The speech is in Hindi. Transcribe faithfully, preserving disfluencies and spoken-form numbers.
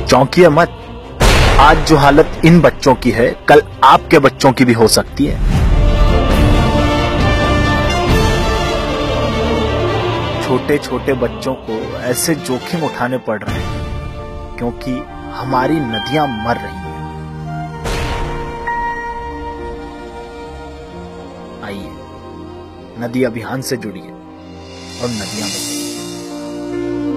चौंकिए मत, आज जो हालत इन बच्चों की है कल आपके बच्चों की भी हो सकती है। छोटे छोटे बच्चों को ऐसे जोखिम उठाने पड़ रहे हैं क्योंकि हमारी नदियां मर रही हैं। आइए नदी अभियान से जुड़िए और नदियां बचाइए।